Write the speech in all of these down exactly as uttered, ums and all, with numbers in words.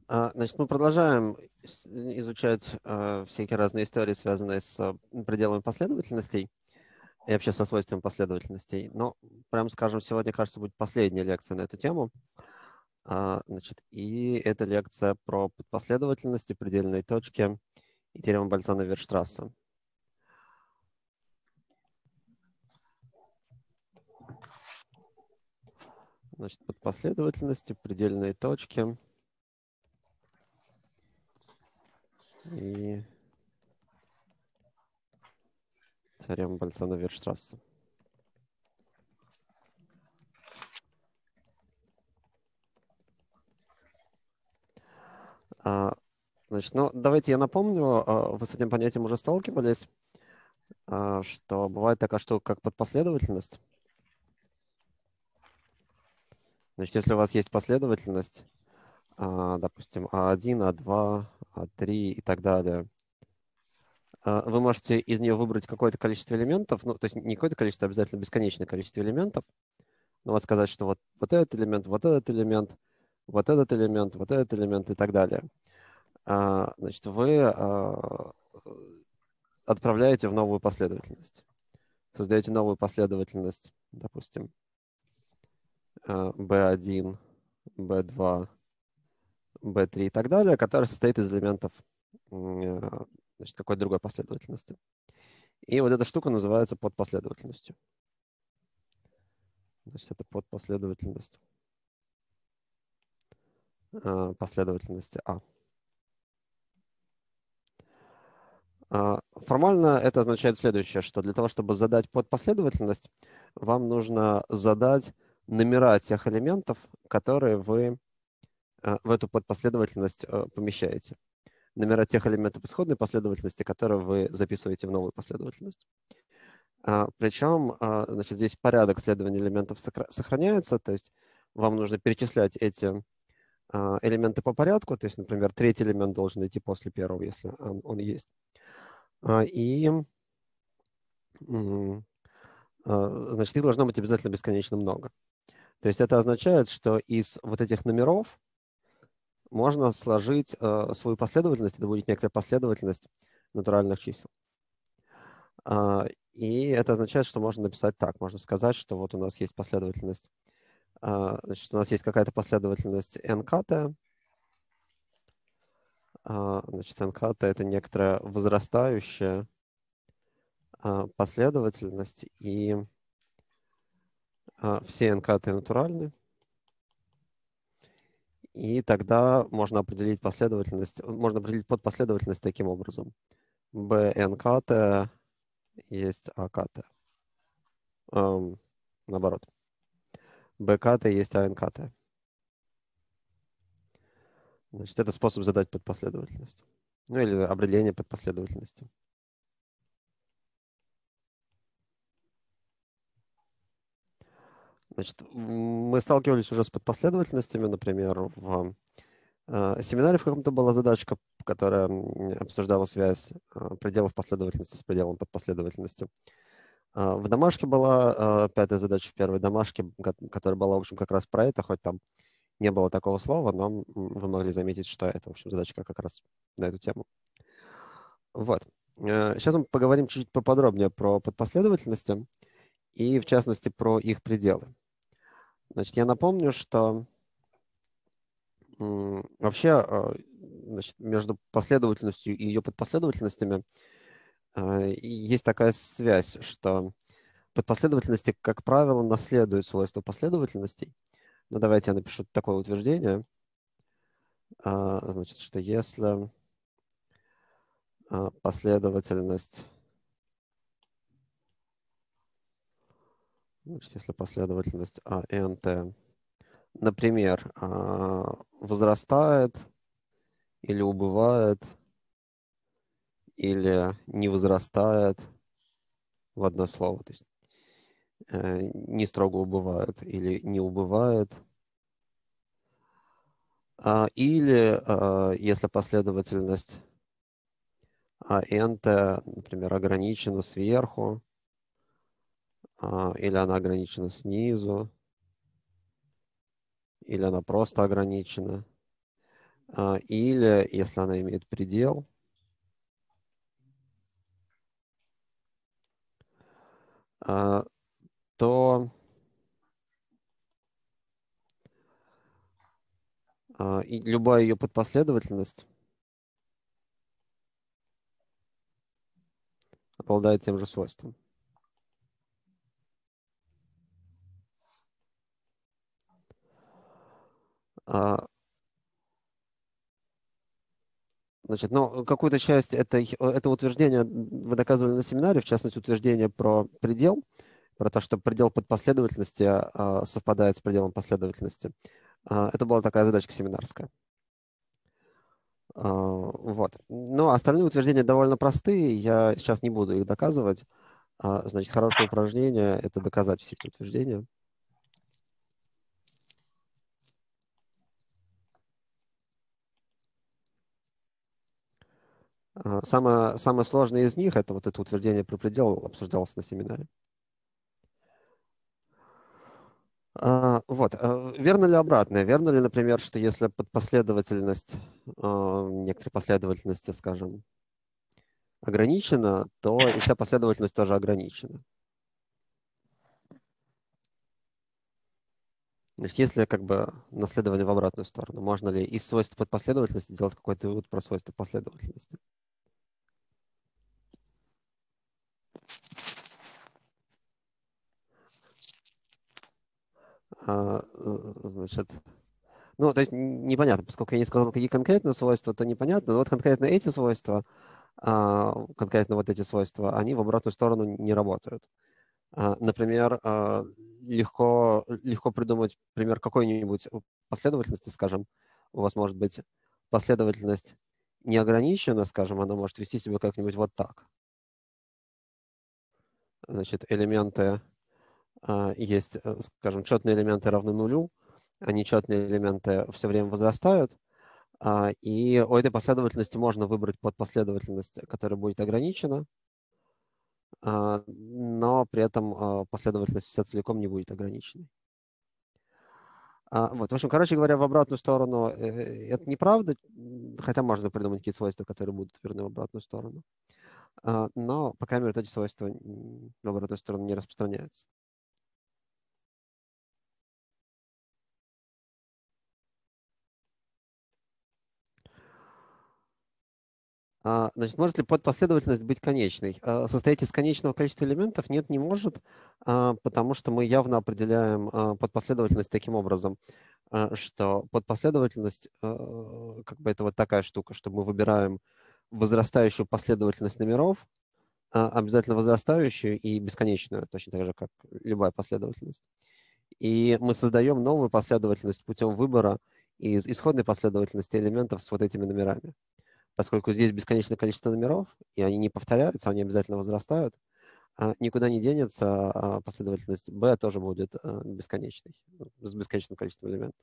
А, Значит, мы продолжаем с- изучать а, всякие разные истории, связанные с а, пределами последовательностей и вообще со свойствами последовательностей. Но, прям скажем, сегодня, кажется, будет последняя лекция на эту тему. А, Значит, и это лекция про последовательности, предельные точки и теорему Бальцана-Вирштрасса. Значит, подпоследовательности, предельные точки и теорема Бальцана-Вирштрасса. А, Значит, ну, давайте я напомню, а, вы с этим понятием уже сталкивались, а, что бывает такая штука, как подпоследовательность. Значит, если у вас есть последовательность, а, допустим, а один, а два, а три и так далее, а, вы можете из нее выбрать какое-то количество элементов, ну, то есть не какое-то количество, а обязательно бесконечное количество элементов, но вот сказать, что вот, вот этот элемент, вот этот элемент, вот этот элемент, вот этот элемент и так далее. А, Значит, вы а, отправляете в новую последовательность. Создаете новую последовательность, допустим, би один, би два, би три и так далее, которая состоит из элементов э, значит, какой-то другой последовательности. И вот эта штука называется подпоследовательностью. Значит, это подпоследовательность э, последовательности А. А, Формально это означает следующее, что для того, чтобы задать подпоследовательность, вам нужно задать номера тех элементов, которые вы э, в эту подпоследовательность э, помещаете. Номера тех элементов исходной последовательности, которые вы записываете в новую последовательность. А, Причем, а, значит, здесь порядок следования элементов сохраняется, то есть вам нужно перечислять эти а, элементы по порядку, то есть, например, третий элемент должен идти после первого, если он, он есть. А, И, м, а, значит, их должно быть обязательно бесконечно много. То есть это означает, что из вот этих номеров можно сложить а, свою последовательность, это будет некоторая последовательность натуральных чисел. А, И это означает, что можно написать так. Можно сказать, что вот у нас есть последовательность. а, Значит, у нас есть какая-то последовательность nk. а, Значит, nk это некоторая возрастающая а, последовательность, и а, все nk натуральны. И тогда можно определить последовательность, можно определить подпоследовательность таким образом. bnkt есть akt. Эм, наоборот. bkt есть ankt. Значит, это способ задать подпоследовательность. Ну или определение подпоследовательности. Значит, мы сталкивались уже с подпоследовательностями, например, в э, семинаре в каком-то была задачка, которая м, обсуждала связь э, пределов последовательности с пределом подпоследовательности. А В домашке была э, пятая задача в первой домашке, ко- которая была, в общем, как раз про это, хоть там не было такого слова, но м, вы могли заметить, что это, в общем, задачка как раз на эту тему. Вот. Э, Сейчас мы поговорим чуть-чуть поподробнее про подпоследовательности и, в частности, про их пределы. Значит, я напомню, что м, вообще э, значит, между последовательностью и ее подпоследовательностями э, и есть такая связь, что подпоследовательности, как правило, наследуют свойства последовательностей. Ну, давайте я напишу такое утверждение. А, Значит, что если а, последовательность, значит, если последовательность а эн тэ, например, а, возрастает или убывает, или не возрастает в одно слово, то есть э, не строго убывает или не убывает, а, или а, если последовательность а эн тэ, например, ограничена сверху, а, или она ограничена снизу, или она просто ограничена, или если она имеет предел, то и любая ее подпоследовательность обладает тем же свойством. Значит, ну, какую-то часть этой, этого утверждения вы доказывали на семинаре, в частности, утверждение про предел, про то, что предел подпоследовательности а, совпадает с пределом последовательности. А, это была такая задачка семинарская. А, вот. Но остальные утверждения довольно простые, я сейчас не буду их доказывать. А, значит, хорошее упражнение – это доказать все эти утверждения. Самое, самое сложное из них – это вот это утверждение про предел, обсуждалось на семинаре. А, вот. Верно ли обратное? Верно ли, например, что если последовательность, некоторой последовательности, скажем, ограничена, то и вся последовательность тоже ограничена? Значит, если как бы наследование в обратную сторону, можно ли из свойств подпоследовательности делать какой-то вывод про свойства последовательности? А, значит, ну, то есть непонятно, поскольку я не сказал, какие конкретные свойства, то непонятно. Но вот конкретно эти свойства, конкретно вот эти свойства, они в обратную сторону не работают. Например, легко, легко придумать пример какой-нибудь последовательности, скажем, у вас может быть последовательность неограничена, скажем, она может вести себя как-нибудь вот так. Значит, элементы есть, скажем, четные элементы равны нулю, а нечетные элементы все время возрастают, и у этой последовательности можно выбрать подпоследовательность, которая будет ограничена, но при этом последовательность вся целиком не будет ограниченной. Вот. В общем, короче говоря, в обратную сторону это неправда, хотя можно придумать какие-то свойства, которые будут верны в обратную сторону. Но, по крайней мере, эти свойства в обратную сторону не распространяются. Значит, может ли подпоследовательность быть конечной? Состоять из конечного количества элементов? Нет, не может, потому что мы явно определяем подпоследовательность таким образом, что подпоследовательность, как бы это вот такая штука, что мы выбираем возрастающую последовательность номеров, обязательно возрастающую и бесконечную, точно так же, как любая последовательность. И мы создаем новую последовательность путем выбора из исходной последовательности элементов с вот этими номерами. Поскольку здесь бесконечное количество номеров, и они не повторяются, они обязательно возрастают, никуда не денется последовательность b тоже будет бесконечной, с бесконечным количеством элементов.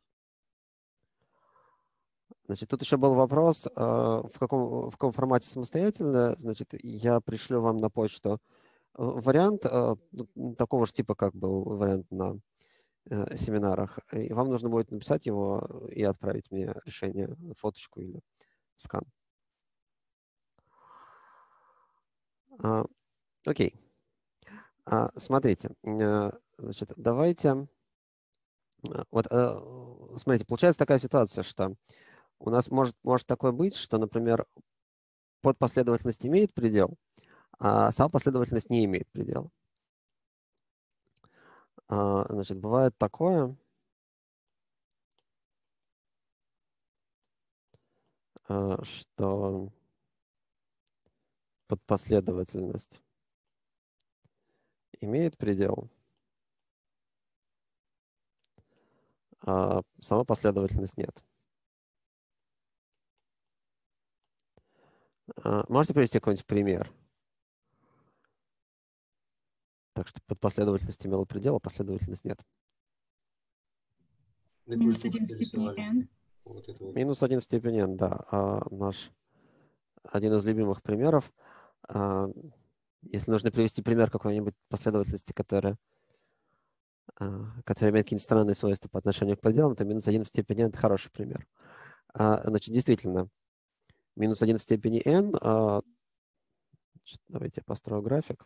Значит, тут еще был вопрос, в каком, в каком формате самостоятельно. Значит, я пришлю вам на почту вариант такого же типа, как был вариант на семинарах. И вам нужно будет написать его и отправить мне решение, фоточку или скан. Окей. Смотрите, значит, давайте... Вот, смотрите, получается такая ситуация, что у нас может, может такое быть, что, например, подпоследовательность имеет предел, а сама последовательность не имеет предела. Значит, бывает такое, что подпоследовательность имеет предел, а сама последовательность нет. Можете привести какой-нибудь пример? Так что подпоследовательность имела предел, а последовательность нет. Минус один в степени n. Вот это вот. Минус один в степени n, да. А наш один из любимых примеров. А, если нужно привести пример какой-нибудь последовательности, которая, а, которая имеет какие-нибудь странные свойства по отношению к пределам, то минус один в степени n – это хороший пример. Значит, действительно, минус один в степени n. Значит, давайте я построю график.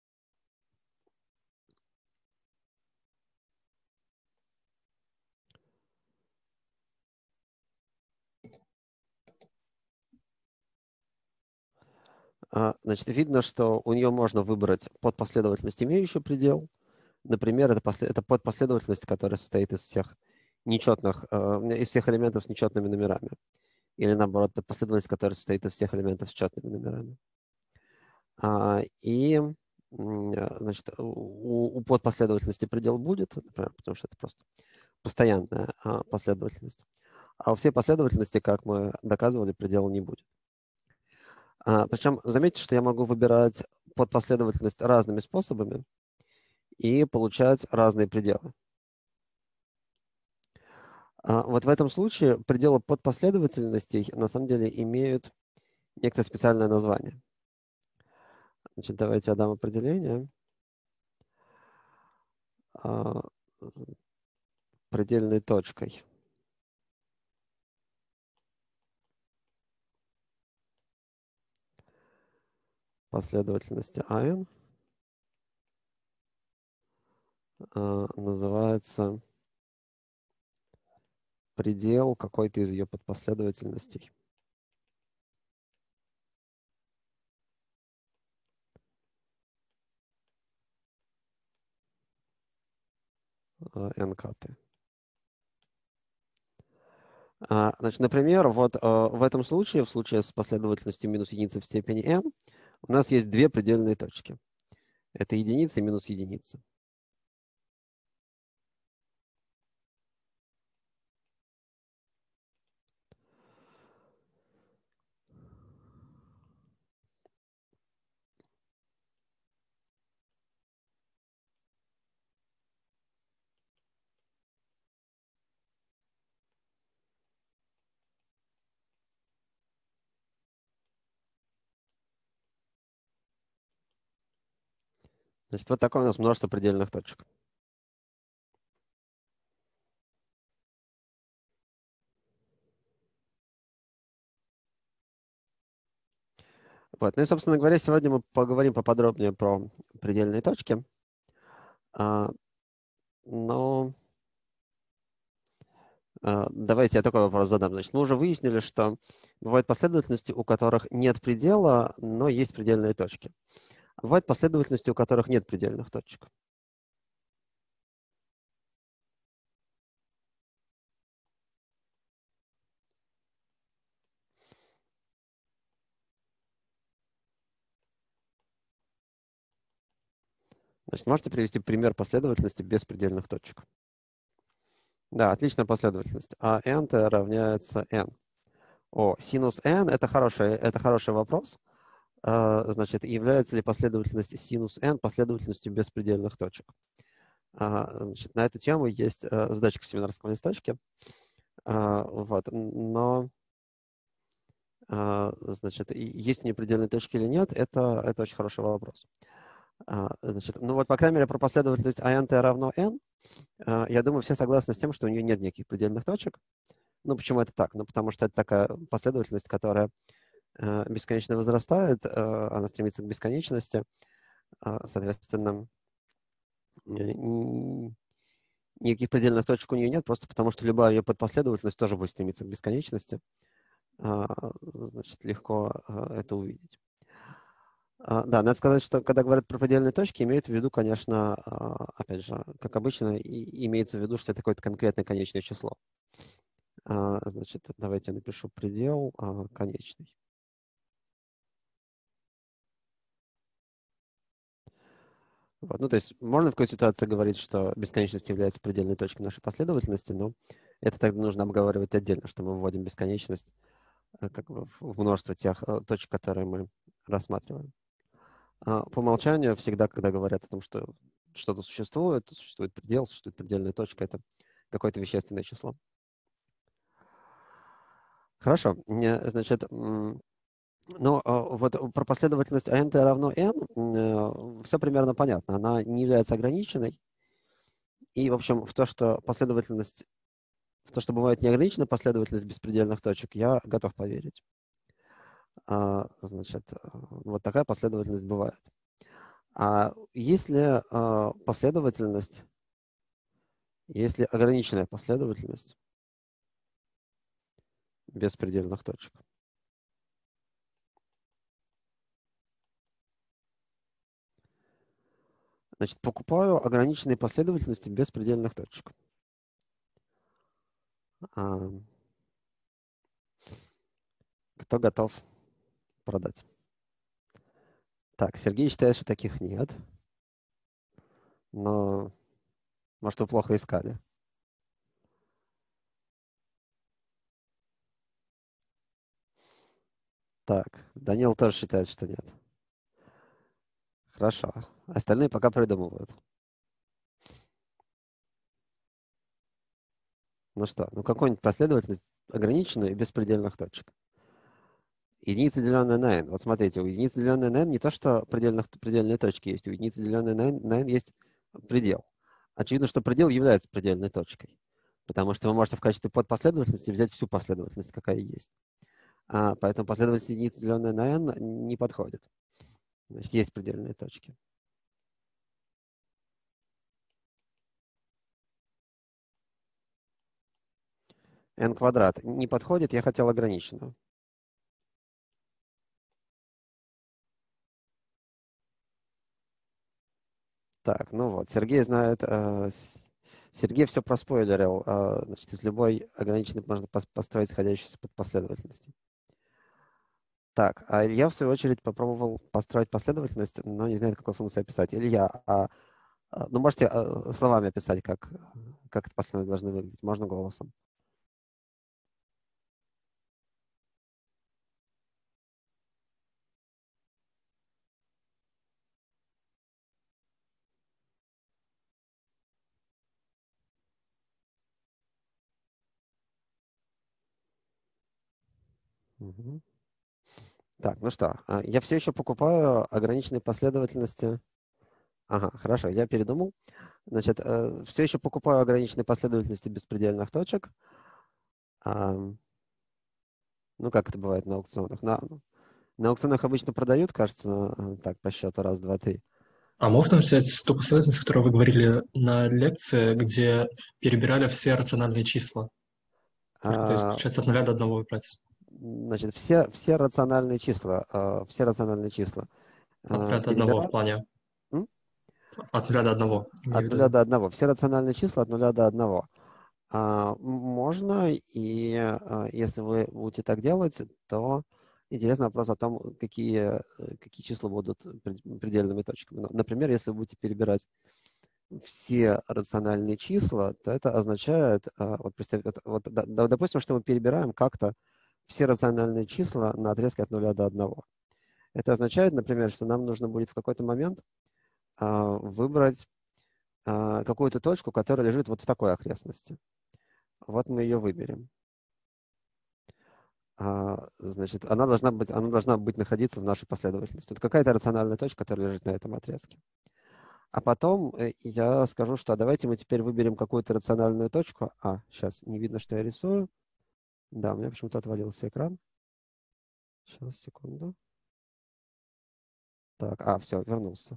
Значит, видно, что у нее можно выбрать подпоследовательность, имеющую предел. Например, это, послед... это подпоследовательность, которая состоит из всех нечетных, из всех элементов с нечетными номерами. Или наоборот, подпоследовательность, которая состоит из всех элементов с четными номерами. И значит, у, у подпоследовательности предел будет, например, потому что это просто постоянная последовательность. А у всей последовательности, как мы доказывали, предела не будет. Причем заметьте, что я могу выбирать подпоследовательность разными способами и получать разные пределы. Вот в этом случае пределы подпоследовательностей на самом деле имеют некоторое специальное название. Значит, давайте я дам определение. Предельной точкой. Последовательности АН называется предел какой-то из ее подпоследовательностей. эн ка тэ. Значит, например, вот в этом случае, в случае с последовательностью минус единицы в степени n, у нас есть две предельные точки. Это единица и минус единица. Значит, вот такое у нас множество предельных точек. Вот. Ну и, собственно говоря, сегодня мы поговорим поподробнее про предельные точки. А, но а, давайте я такой вопрос задам. Значит, мы уже выяснили, что бывают последовательности, у которых нет предела, но есть предельные точки. А бывают последовательности, у которых нет предельных точек. Значит, можете привести пример последовательности без предельных точек? Да, отличная последовательность. А n-то равняется n. О, синус n — это хороший, это хороший вопрос. Значит, является ли последовательность синус n последовательностью без предельных точек? Значит, на эту тему есть задачка в семинарском листочке. Вот, но значит, есть у нее предельные точки или нет, это, это очень хороший вопрос. Значит, ну вот, по крайней мере, про последовательность ant равно n, я думаю, все согласны с тем, что у нее нет никаких предельных точек. Ну, почему это так? Ну, потому что это такая последовательность, которая бесконечно возрастает, она стремится к бесконечности, соответственно, никаких предельных точек у нее нет, просто потому что любая ее подпоследовательность тоже будет стремиться к бесконечности. Значит, легко это увидеть. Да, надо сказать, что когда говорят про предельные точки, имеют в виду, конечно, опять же, как обычно, имеется в виду, что это какое-то конкретное конечное число. Значит, давайте я напишу предел конечный. Вот. Ну, то есть можно в какой ситуации говорить, что бесконечность является предельной точкой нашей последовательности, но это тогда нужно обговаривать отдельно, что мы вводим бесконечность как бы в множество тех точек, которые мы рассматриваем. По умолчанию всегда, когда говорят о том, что что-то существует, существует предел, существует предельная точка, это какое-то вещественное число. Хорошо. Значит, ну, вот про последовательность ant равно n все примерно понятно. Она не является ограниченной. И, в общем, в то, что последовательность В то, что бывает неограниченная последовательность беспредельных точек, я готов поверить. А, значит, вот такая последовательность бывает. А если а, последовательность, если ограниченная последовательность беспредельных точек? Значит, покупаю ограниченные последовательности беспредельных точек. А, кто готов продать? Так, Сергей считает, что таких нет. Но, может, вы плохо искали. Так, Данил тоже считает, что нет. Хорошо. Остальные пока придумывают. Ну что, ну какую-нибудь последовательность ограниченную и беспредельных точек. Единица, деленная на n. Вот смотрите, у единицы, деленной на n, не то, что предельных, предельные точки есть. У единицы, деленной на n, на n есть предел. Очевидно, что предел является предельной точкой. Потому что вы можете в качестве подпоследовательности взять всю последовательность, какая есть. А, поэтому последовательность единицы, деленная на n, не подходит. Значит, есть предельные точки. n квадрат не подходит, я хотел ограниченную. Так, ну вот, Сергей знает, э, Сергей все проспойлерил. Э, значит, из любой ограниченной можно построить сходящуюся под последовательности. Так, а Илья, в свою очередь, попробовал построить последовательность, но не знает, какой функции описать. Илья, а, а, ну можете а, словами описать, как, как эта последовательность должна выглядеть? Можно голосом? Угу. Так, ну что, я все еще покупаю ограниченные последовательности. Ага, хорошо, я передумал. Значит, все еще покупаю ограниченные последовательности беспредельных точек. Ну, как это бывает на аукционах? На, на аукционах обычно продают, кажется, так, по счету раз, два, три. А можно взять ту последовательность, которую вы говорили на лекции, где перебирали все рациональные числа? Только, то есть, получается, от нуля до одного выбрать. Значит, все, все рациональные числа, э, все рациональные числа. От нуля до одного в плане. М? От нуля до одного. От нуля до одного. Все рациональные числа от нуля до одного. А, можно, и а, если вы будете так делать, то интересный вопрос о том, какие, какие числа будут предельными точками. Например, если вы будете перебирать все рациональные числа, то это означает, вот, вот, допустим, что мы перебираем как-то все рациональные числа на отрезке от нуля до одного. Это означает, например, что нам нужно будет в какой-то момент а, выбрать а, какую-то точку, которая лежит вот в такой окрестности. Вот мы ее выберем. А, значит, она должна быть, она должна быть находиться в нашей последовательности. Это какая-то рациональная точка, которая лежит на этом отрезке. А потом я скажу, что давайте мы теперь выберем какую-то рациональную точку. А, сейчас не видно, что я рисую. Да, у меня почему-то отвалился экран. Сейчас, секунду. Так, а, все, вернулся.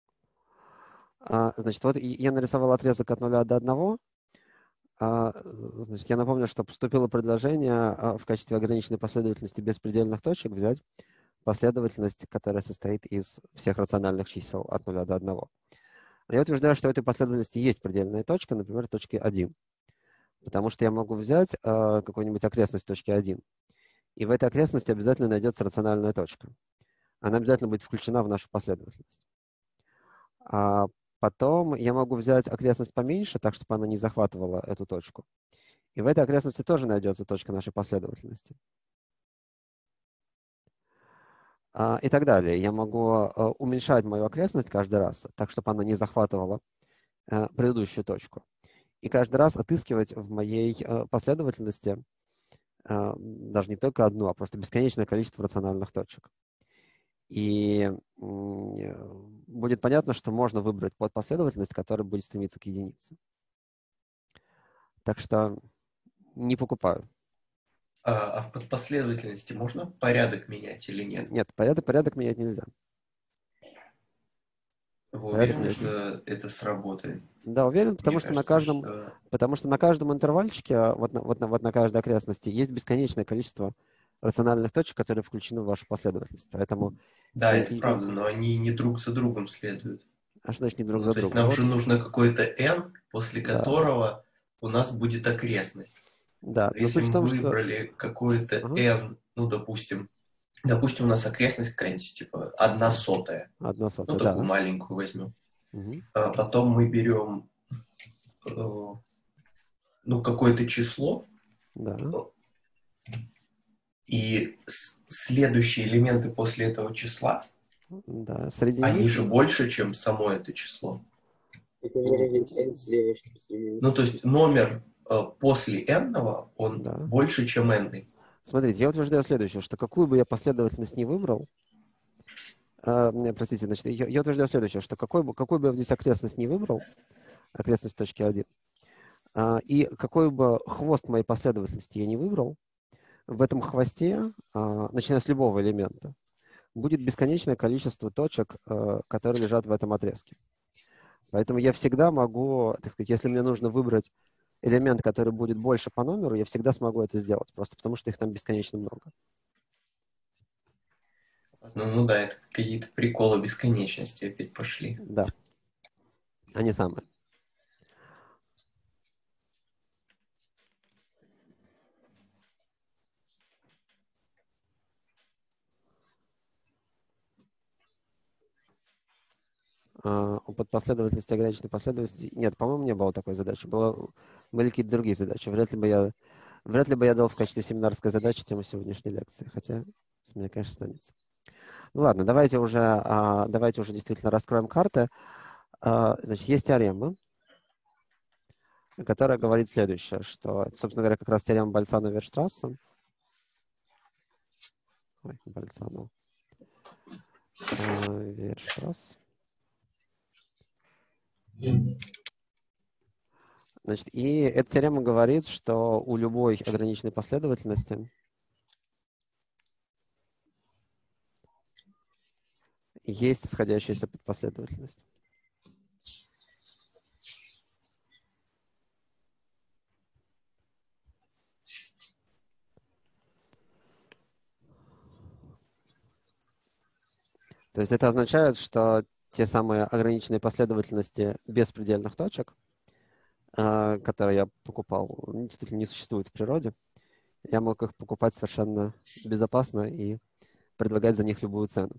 А, значит, вот я нарисовал отрезок от нуля до одного. А, значит, я напомню, что поступило предложение в качестве ограниченной последовательности беспредельных точек взять последовательность, которая состоит из всех рациональных чисел от нуля до одного. Я утверждаю, что в этой последовательности есть предельная точка, например, точки один. Потому что я могу взять э, какую-нибудь окрестность точки один, и в этой окрестности обязательно найдется рациональная точка. Она обязательно будет включена в нашу последовательность. А потом я могу взять окрестность поменьше, так, чтобы она не захватывала эту точку. И в этой окрестности тоже найдется точка нашей последовательности. А, и так далее. Я могу а, уменьшать мою окрестность каждый раз, так, чтобы она не захватывала а, предыдущую точку. И каждый раз отыскивать в моей а, последовательности а, даже не только одну, а просто бесконечное количество рациональных точек. И будет понятно, что можно выбрать подпоследовательность, которая будет стремиться к единице. Так что не покупаю. А, а в подпоследовательности можно порядок менять или нет? Нет, порядок, порядок менять нельзя. Вы Порядок уверены, менять что нельзя. это сработает? Да, уверен, потому Мне что на кажется, каждом, что... потому что на каждом интервальчике, а, вот на, вот на, вот на каждой окрестности, есть бесконечное количество рациональных точек, которые включены в вашу последовательность. Поэтому, Да, и, это и- правда, но они не друг за другом следуют. а что значит не друг Ну, за то есть другом? нам Вот, же нужно какой-то n, после да, которого у нас будет окрестность. да. Но Но если суть в мы том, что... выбрали какой-то Ага, n, ну, допустим, допустим, у нас окрестность какая-нибудь, типа, одна сотая. одна Ну, сотая, такую да. маленькую возьмем. Мгм, А потом мы берем, э, ну, какое-то число, да, и с- следующие элементы после этого числа, да. Среди они них, же больше, чем само это число. Это выразить n слева, чтобы с Ну, то есть номер э, после n, он да. больше, чем n. Смотрите, я утверждаю следующее, что какую бы я последовательность ни выбрал, а, не, простите, значит, я, я утверждаю следующее, что какой бы, какую бы я здесь окрестность ни выбрал, окрестность точки один, а, и какой бы хвост моей последовательности я не выбрал, в этом хвосте, а, начиная с любого элемента, будет бесконечное количество точек, а, которые лежат в этом отрезке. Поэтому я всегда могу, так сказать, если мне нужно выбрать элемент, который будет больше по номеру, я всегда смогу это сделать, просто потому что их там бесконечно много. Ну, ну да, это какие-то приколы бесконечности опять пошли. Да, они самые. Uh, под последовательности, ограниченной последовательности. Нет, по-моему, не было такой задачи. Было, были какие-то другие задачи. Вряд ли бы я, вряд ли бы я дал в качестве семинарской задачи тему сегодняшней лекции. Хотя с меня, конечно, станется. Ну ладно, давайте уже, uh, давайте уже действительно раскроем карты. Uh, значит, есть теорема, которая говорит следующее, что, собственно говоря, как раз теорема Бальцано-Верштрасса. Ой, Бальцано. Uh, Верштрасс. Значит, и эта теорема говорит, что у любой ограниченной последовательности есть сходящаяся подпоследовательность. То есть это означает, что те самые ограниченные последовательности беспредельных точек, э, которые я покупал, действительно не существуют в природе. Я мог их покупать совершенно безопасно и предлагать за них любую цену.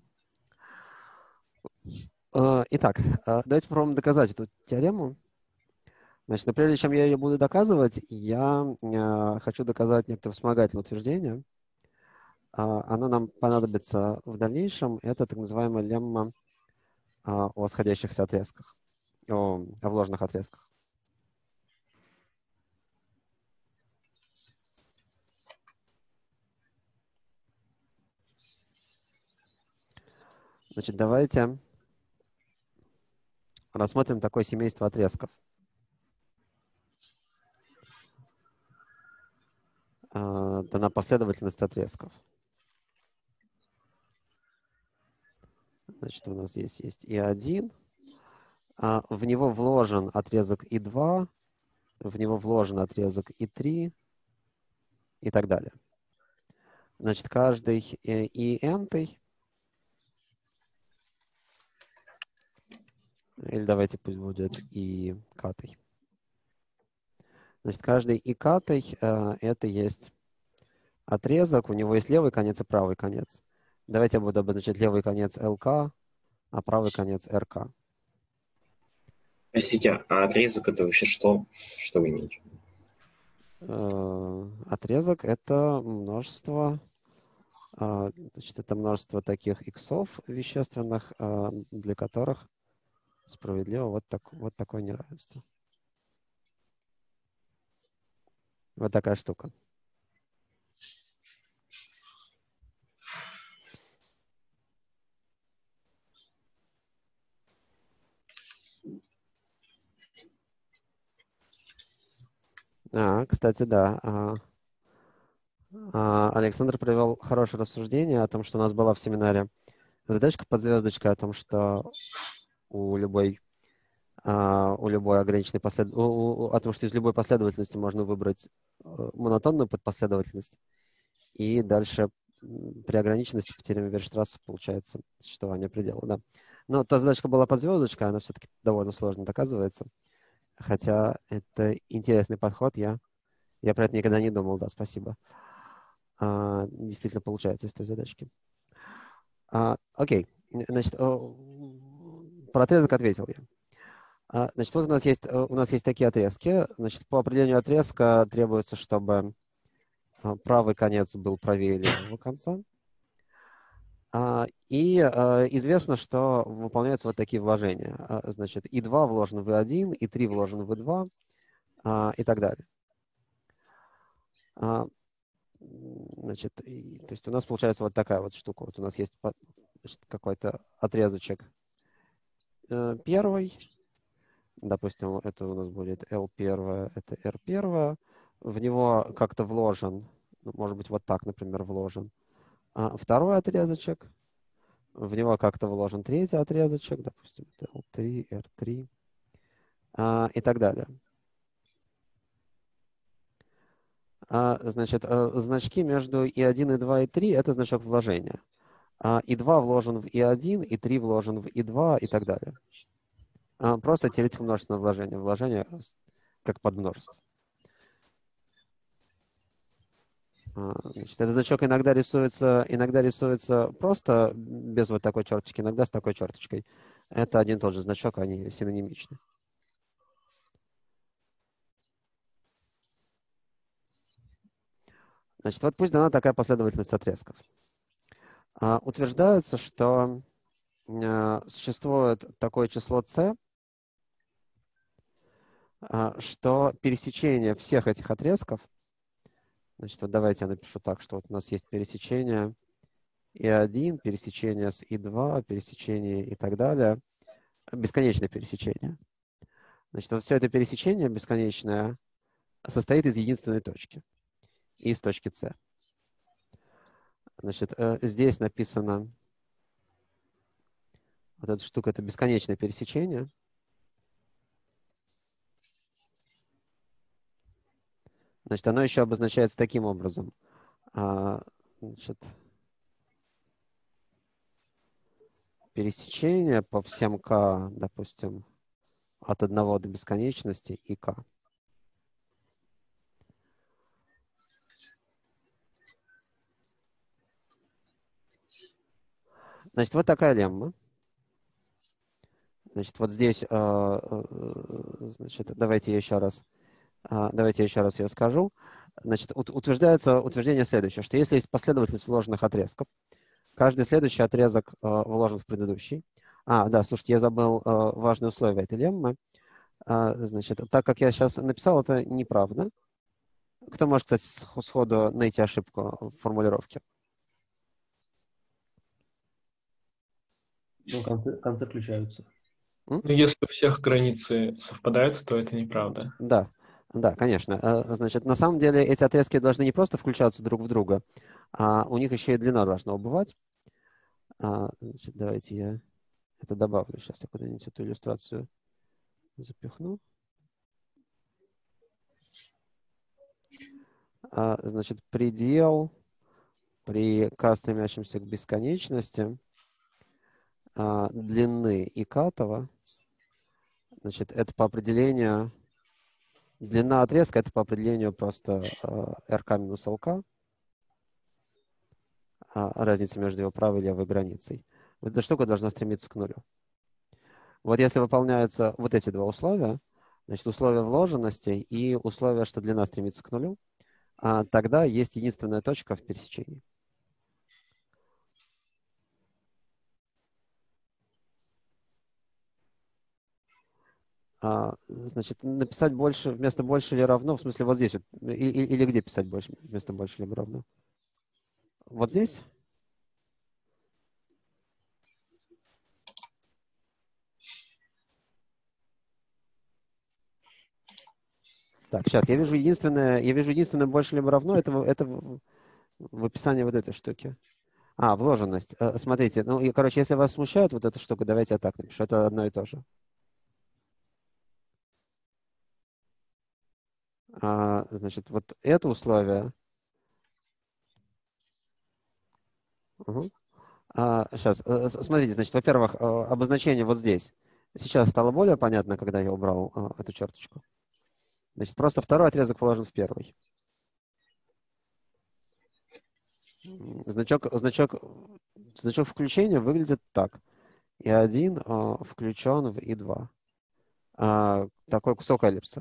Э, итак, э, давайте попробуем доказать эту теорему. Значит, но прежде чем я ее буду доказывать, я э, хочу доказать некоторое вспомогательное утверждение. Э, оно нам понадобится в дальнейшем. Это так называемая лемма э, о сходящихся отрезках, о, о вложенных отрезках. Значит, давайте рассмотрим такое семейство отрезков. Э, дана последовательность отрезков. Значит, у нас здесь есть и один. А в него вложен отрезок и два, в него вложен отрезок и три и так далее. Значит, каждый и n-й, или давайте пусть будет и k-й. Значит, каждый и k-й это есть отрезок, у него есть левый конец и правый конец. Давайте я буду обозначать левый конец эл ка, а правый конец эр ка. Простите, а отрезок это вообще что? Что вы имеете? Э, Отрезок — это множество, э, значит, это множество таких иксов вещественных, э, для которых справедливо вот, так, вот такое неравенство. Вот такая штука. А, кстати, да. А, а, Александр привел хорошее рассуждение о том, что у нас была в семинаре задачка под звездочкой о том, что у любой, а, у любой ограниченной послед... у- у- о том, что из любой последовательности можно выбрать э, монотонную подпоследовательность, и дальше м, при ограниченности по теореме Вейерштрасса получается существование предела, да. Но та задачка была под звездочкой, она все-таки довольно сложно доказывается, хотя это интересный подход, я, я про это никогда не думал, да, спасибо. А, действительно получается из той задачки. А, окей, значит, о, про отрезок ответил я. А, значит, вот у нас есть, у нас есть такие отрезки. Значит, по определению отрезка требуется, чтобы а, правый конец был правее левого конца. А, и а, известно, что выполняются вот такие вложения. А, значит, и два вложен в и один, и три вложен в и два, а, и так далее. А, значит, и, то есть у нас получается вот такая вот штука. Вот у нас есть значит, какой-то отрезочек э, первый. Допустим, это у нас будет L первое, это R первое. В него как-то вложен, ну, может быть, вот так, например, вложен. А второй отрезочек, в него как-то вложен третий отрезочек, допустим, это L три, R три а, и так далее. А, значит, а, значки между и один, и два, и три это значок вложения. А, и два вложен в и один, и три вложен в и два и так далее. А, просто теоретика множественного вложения. Вложение как подмножество. Значит, этот значок иногда рисуется, иногда рисуется просто без вот такой черточки, иногда с такой черточкой. Это один и тот же значок, они синонимичны. Значит, вот пусть дана такая последовательность отрезков. А, утверждается, что а, существует такое число c, а, что пересечение всех этих отрезков, значит, вот давайте я напишу так, что вот у нас есть пересечение и один, пересечение с и два, пересечение и так далее, бесконечное пересечение. Значит, вот все это пересечение бесконечное состоит из единственной точки, из точки С. Значит, здесь написано, вот эта штука, это бесконечное пересечение. Значит, оно еще обозначается таким образом. Значит, пересечение по всем k, допустим, от одного до бесконечности и k. Значит, вот такая лемма. Значит, вот здесь, значит, давайте я еще раз, давайте я еще раз ее скажу. Значит, утверждается утверждение следующее, что если есть последовательность вложенных отрезков, каждый следующий отрезок вложен в предыдущий. А, да, слушайте, я забыл важное условие этой леммы. Значит, так как я сейчас написал, это неправда. Кто может, кстати, сходу найти ошибку в формулировке? Ну, концы, концы включаются. Ну, если у всех границы совпадают, то это неправда. Да, да, конечно. Значит, на самом деле эти отрезки должны не просто включаться друг в друга, а у них еще и длина должна убывать. Значит, давайте я это добавлю. Сейчас я куда-нибудь эту иллюстрацию запихну. Значит, предел при k, стремящемся к бесконечности, длины и катова, значит, это по определению, длина отрезка, это по определению просто rk минус lk, разница между его правой и левой границей. Эта штука должна стремиться к нулю. Вот если выполняются вот эти два условия, значит, условие вложенности и условие, что длина стремится к нулю, тогда есть единственная точка в пересечении. Значит, написать больше вместо больше или равно, в смысле вот здесь, вот, или, или где писать больше вместо больше или равно? Вот здесь? Так, сейчас, я вижу единственное, я вижу единственное больше либо равно, это, в- это в в описании вот этой штуки. А, вложенность. Э, Смотрите, ну, и, короче, если вас смущает вот эта штука, давайте я так напишу, это одно и то же. А, значит, вот это условие. Угу. А, сейчас, э, с- смотрите, значит, во-первых, э, обозначение вот здесь. Сейчас стало более понятно, когда я убрал э, эту черточку. Значит, просто второй отрезок вложен в первый. М, Значок, значок, значок включения выглядит так. и один э, включен в и два. А, такой кусок эллипса.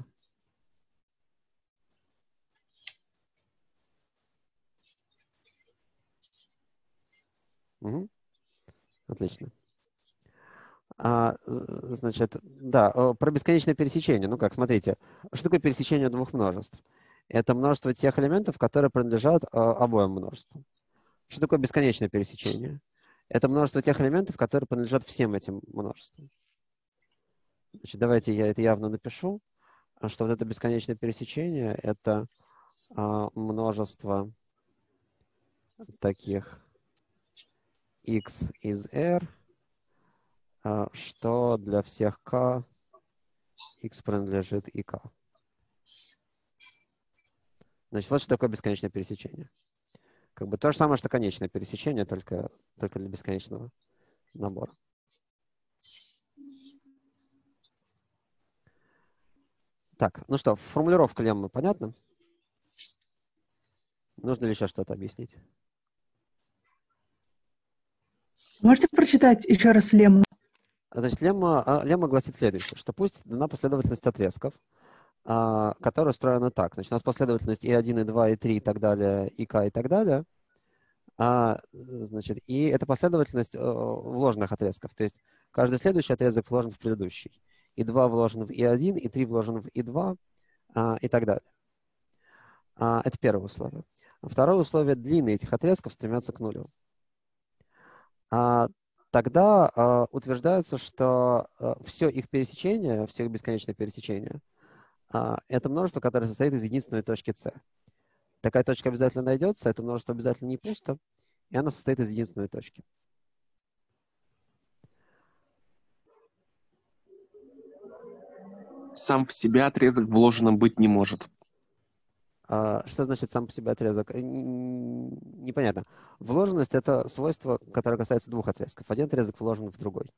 Мгм. Отлично. А, з- значит, да, э, про бесконечное пересечение. Ну как, смотрите, что такое пересечение двух множеств? Это множество тех элементов, которые принадлежат э, обоим множествам. Что такое бесконечное пересечение? Это множество тех элементов, которые принадлежат всем этим множествам. Значит, давайте я это явно напишу, а что вот это бесконечное пересечение — это а, множество таких x из R, а, что для всех k x принадлежит и k. Значит, вот что такое бесконечное пересечение. Как бы то же самое, что конечное пересечение, только, только для бесконечного набора. Так, ну что, формулировка леммы понятна? Нужно ли еще что-то объяснить? Можете прочитать еще раз лемму? Значит, лемма, а, лемма гласит следующее, что пусть дана последовательность отрезков, а, которая устроена так. Значит, у нас последовательность и один, и два, и три, и так далее, и k, и так далее. А, значит, и это последовательность э, вложенных отрезков. То есть каждый следующий отрезок вложен в предыдущий. и два вложен в и один, и три вложен в и два, а, и так далее. А, это первое условие. А второе условие — длины этих отрезков стремятся к нулю. А, тогда а, утверждается, что а, все их пересечение, все их бесконечное пересечение — а, это множество, которое состоит из единственной точки c. Такая точка обязательно найдется, это множество обязательно не пусто, и оно состоит из единственной точки. Сам в себя отрезок вложенным быть не может. А, что значит сам по себе отрезок? Э, н- Непонятно. Вложенность — это свойство, которое касается двух отрезков. Один отрезок вложен в другой.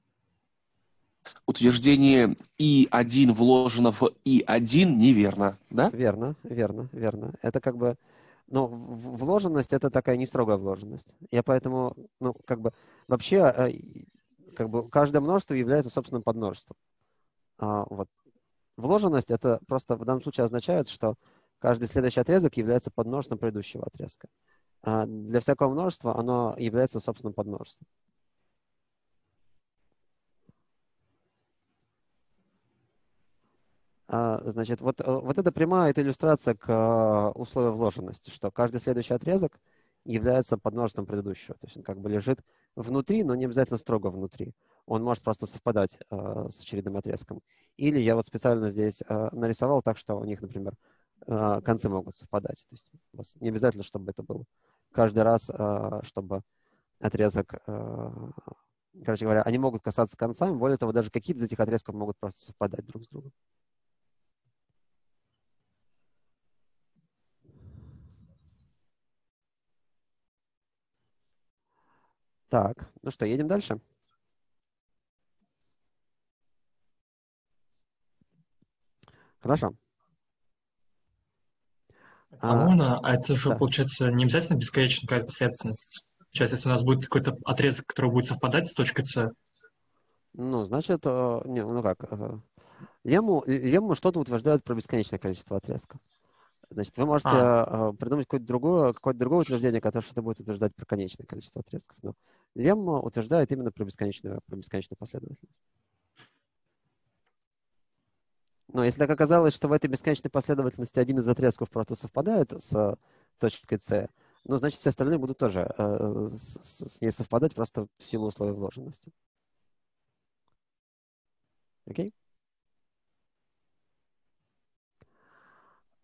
Утверждение и один вложено в и один неверно, да? Верно, верно, верно. Это как бы, ну, в- вложенность — это такая не строгая вложенность. Я поэтому, ну, как бы, вообще, э, и- как бы, каждое множество является собственным подмножеством. А, вот. Вложенность — это просто в данном случае означает, что каждый следующий отрезок является подмножеством предыдущего отрезка. А для всякого множества оно является собственным подмножеством. А, Значит, вот, э, вот эта прямая — это иллюстрация к э, условию вложенности, что каждый следующий отрезок является подмножеством предыдущего. То есть он как бы лежит внутри, но не обязательно строго внутри. Он может просто совпадать э, с очередным отрезком. Или я вот специально здесь э, нарисовал так, что у них, например, э, концы могут совпадать. То есть у вас не обязательно, чтобы это было каждый раз, э, чтобы отрезок... э, короче говоря, они могут касаться концами. Более того, даже какие-то из этих отрезков могут просто совпадать друг с другом. Так, ну что, едем дальше? Хорошо. А А, можно? А это же, да. получается, не обязательно бесконечная какая-то последовательность. Получается, если у нас будет какой-то отрезок, который будет совпадать с точкой С. Ну, значит, э, не, ну как, э, лемму, лемму что-то утверждает про бесконечное количество отрезков. Значит, вы можете А, э, придумать какое-то другое, какое-то другое утверждение, которое что-то будет утверждать про конечное количество отрезков. Но лемма утверждает именно про бесконечную, про бесконечную последовательность. Но если так оказалось, что в этой бесконечной последовательности один из отрезков просто совпадает с точкой С, ну, значит, все остальные будут тоже э, с, с- с ней совпадать просто в силу условия вложенности. Окей?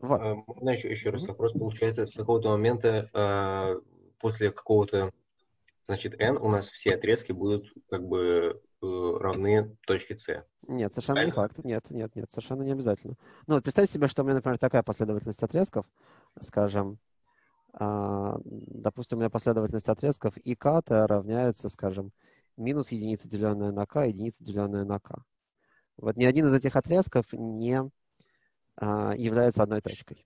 Вот. А, Можно еще, еще раз Мгм. вопрос? Получается, с какого-то момента а, после какого-то, значит, n у нас все отрезки будут как бы э, равны точке c. Нет, совершенно не Правильно? факт. Нет, нет, нет, совершенно не обязательно. Ну, вот представьте себе, что у меня, например, такая последовательность отрезков, скажем, а, допустим, у меня последовательность отрезков и k равняется, скажем, минус единица, деленная на k, единица, деленная на k. Вот ни один из этих отрезков не а, является одной точкой.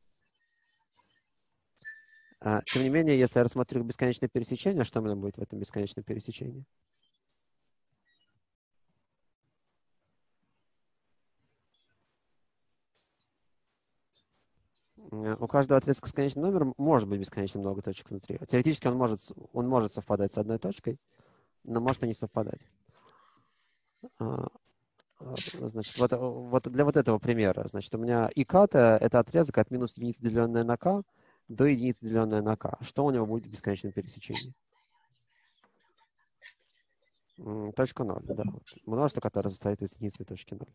А, тем не менее, если я рассмотрю бесконечное пересечение, что у меня будет в этом бесконечном пересечении? Э, У каждого отрезка с конечным номером может быть бесконечно много точек внутри. Теоретически он может, с- он может совпадать с одной точкой, но может и не совпадать. А, а, Значит, вот, э, вот для вот этого примера, значит, у меня и k это отрезок от минус единицы, деленная на k, до единицы, деленная на k. Что у него будет в бесконечном пересечении? М, Точка ноль, да. Вот. Множество, которое состоит из единственной точки ноль.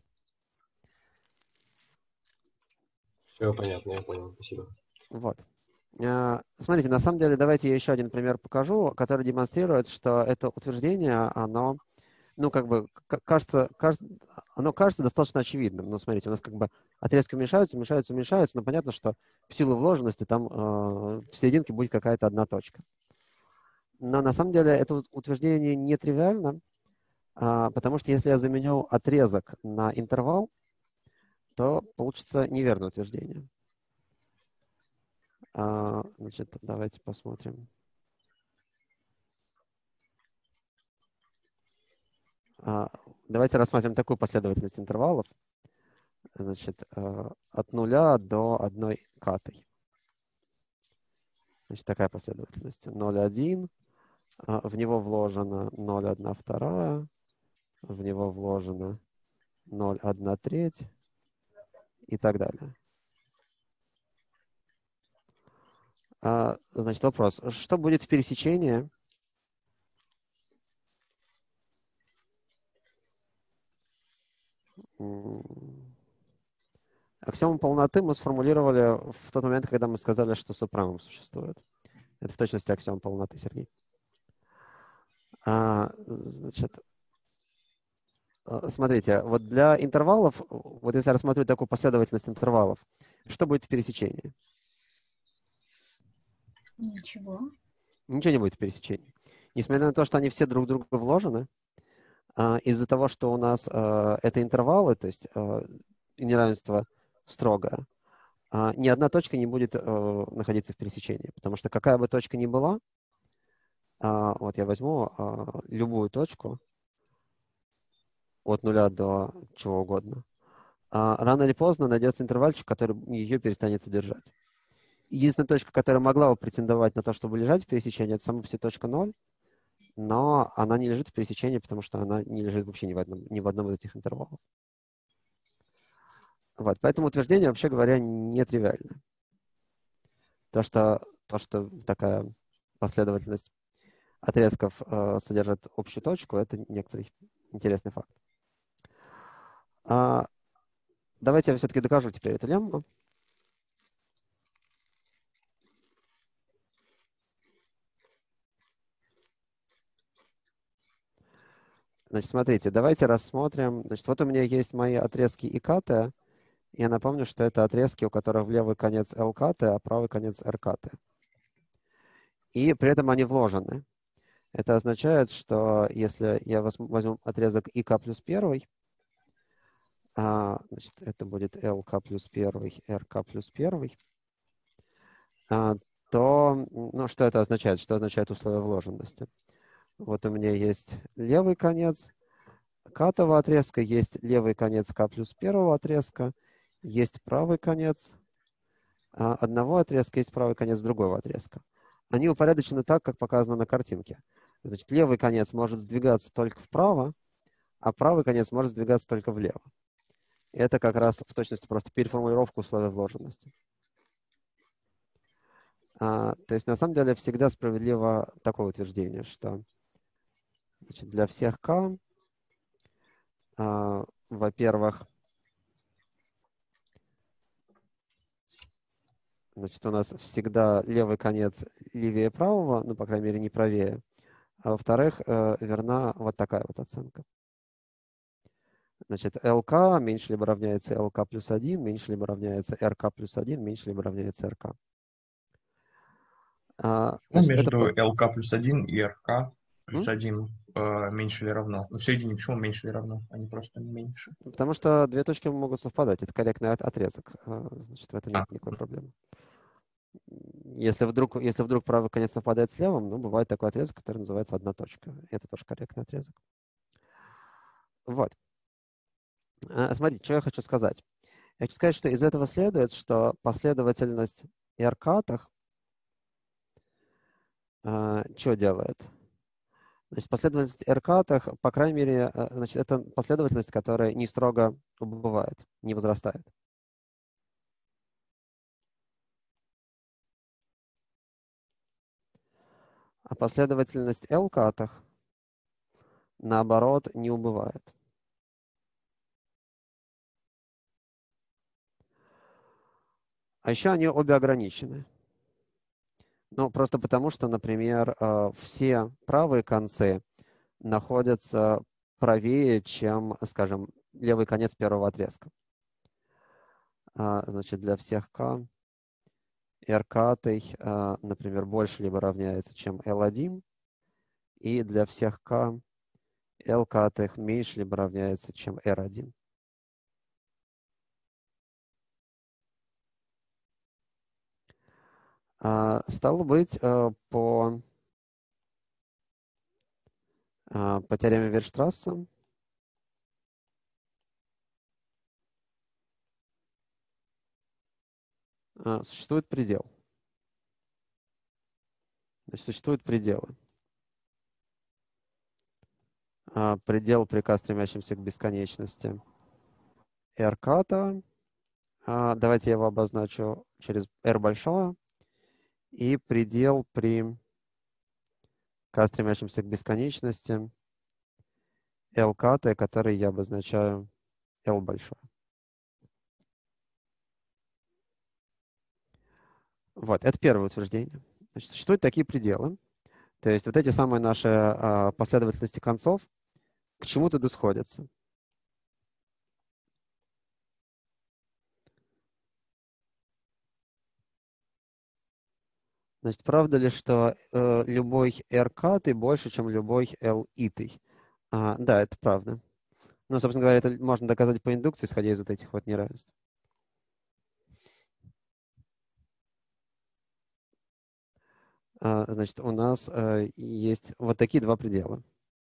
Все понятно, я понял, спасибо. Вот. Э, Смотрите, на самом деле, давайте я еще один пример покажу, который демонстрирует, что это утверждение, оно, ну, как бы, к- кажется, кажется, оно кажется достаточно очевидным. Ну, смотрите, у нас как бы отрезки уменьшаются, уменьшаются, уменьшаются, но понятно, что в силу вложенности там э, в серединке будет какая-то одна точка. Но на самом деле это ут- утверждение не тривиально, а, потому что если я заменю отрезок на интервал, то получится неверное утверждение. А, Значит, давайте посмотрим. А, Давайте рассмотрим такую последовательность интервалов. Значит, э, от нуля до одной катой. Значит, такая последовательность. ноль, один, а, в него вложено ноль, одна вторая, в него вложено ноль, одна треть и так далее. А, Значит, вопрос. Что будет в пересечении? М, Аксиому полноты мы сформулировали в тот момент, когда мы сказали, что супремум существует. Это в точности аксиом полноты, Сергей. А, Значит, э, смотрите, вот для интервалов, вот если я рассмотрю такую последовательность интервалов, что будет в пересечении? Ничего. Ничего не будет в пересечении. Несмотря на то, что они все друг в друга вложены, а, из-за того, что у нас а, это интервалы, то есть а, неравенство строгое, а, ни одна точка не будет а, находиться в пересечении, потому что какая бы точка ни была, а, вот я возьму а, любую точку от нуля до чего угодно, а, рано или поздно найдется интервальчик, который ее перестанет содержать. Единственная точка, которая могла бы претендовать на то, чтобы лежать в пересечении, это сама по себе точка ноль, но она не лежит в пересечении, потому что она не лежит вообще ни в одном, ни в одном из этих интервалов. Вот, поэтому утверждение, вообще говоря, не тривиально. То, что, то, что такая последовательность отрезков э, содержит общую точку, это некоторый интересный факт. А, давайте я все-таки докажу теперь эту лемму. Значит, смотрите, давайте рассмотрим. Значит, вот у меня есть мои отрезки и КТ. Я напомню, что это отрезки, у которых в левый конец ЛКТ, а правый конец РКТ. И при этом они вложены. Это означает, что если я возьму отрезок ИК плюс первый, а, значит, это будет ЛК плюс первый, РК плюс первый, а, то, ну, что это означает? Что означает условие вложенности? Вот у меня есть левый конец катого отрезка, есть левый конец К плюс первого отрезка, есть правый конец а, одного отрезка, есть правый конец другого отрезка. Они упорядочены так, как показано на картинке. Значит, левый конец может сдвигаться только вправо, а правый конец может сдвигаться только влево. И это как раз в точности просто переформулировка условия вложенности. А, то есть, на самом деле, всегда справедливо такое утверждение, что значит, для всех k, а, во-первых, значит, у нас всегда левый конец левее правого, ну, по крайней мере, не правее. А во-вторых, э, верна вот такая вот оценка. Значит, ЛК меньше либо равняется ЛК плюс один, меньше либо равняется РК плюс один, меньше либо равняется РК. А, Почему значит, это... между ЛК плюс один и РК плюс М? один э, меньше или равно? Ну, в середине почему меньше или равно, а не просто меньше? Потому что две точки могут совпадать. Это корректный от- отрезок. А, значит, в этом А, нет никакой проблемы. Если вдруг, если вдруг правый конец совпадает с левым, ну, бывает такой отрезок, который называется одна точка. Это тоже корректный отрезок. Вот. А, смотрите, что я хочу сказать. Я хочу сказать, что из этого следует, что последовательность эркатах а, что делает? Значит, последовательность эркатах, по крайней мере, а, значит, это последовательность, которая не строго убывает, не возрастает. А последовательность L-катах, наоборот, не убывает. А еще они обе ограничены. Ну, просто потому, что, например, все правые концы находятся правее, чем, скажем, левый конец первого отрезка. Значит, для всех К R-катый, например, больше либо равняется, чем L один, и для всех К L-катых меньше либо равняется, чем R один. Стало быть, по, по теореме Вейерштрасса существует предел. Значит, существуют пределы. Предел при К, стремящемся к бесконечности R-ката. Давайте я его обозначу через R большое. И предел при К, стремящемся к бесконечности L-ката, который я обозначаю L большое. Вот, это первое утверждение. Значит, существуют такие пределы. То есть вот эти самые наши а, последовательности концов к чему-то досходятся. Значит, правда ли, что э, любой R-катый больше, чем любой L-итый? А, да, это правда. Ну, собственно говоря, это можно доказать по индукции, исходя из вот этих вот неравенств. А, значит, у нас э, есть вот такие два предела.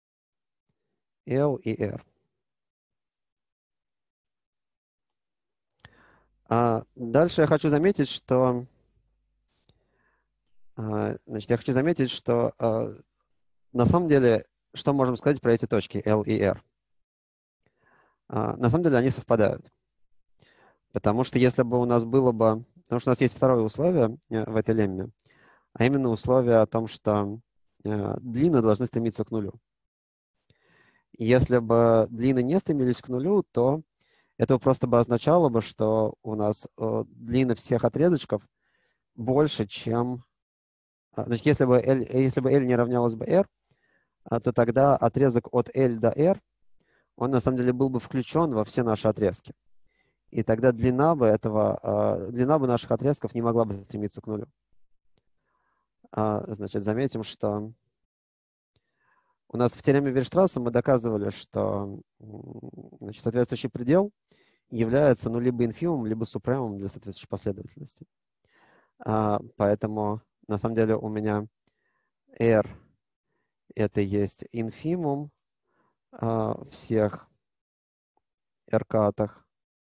L и R. А дальше я хочу заметить, что а, значит, я хочу заметить, что а, на самом деле, что можем сказать про эти точки L и R? А, на самом деле они совпадают. Потому что если бы у нас было бы... Потому что у нас есть второе условие в этой лемме, а именно условие о том, что э, длины должны стремиться к нулю. Если бы длины не стремились к нулю, то это просто бы означало бы, что у нас э, длины всех отрезочков больше, чем... Значит, если бы L, если бы L не равнялось бы R, то тогда отрезок от L до R, он на самом деле был бы включен во все наши отрезки. И тогда длина бы этого, длина бы наших отрезков не могла бы стремиться к нулю. Значит, заметим, что у нас в теореме Вейерштрасса мы доказывали, что, значит, соответствующий предел является ну, либо инфимумом, либо супремумом для соответствующей последовательности. Поэтому, на самом деле, у меня R это есть инфимум всех R-катах,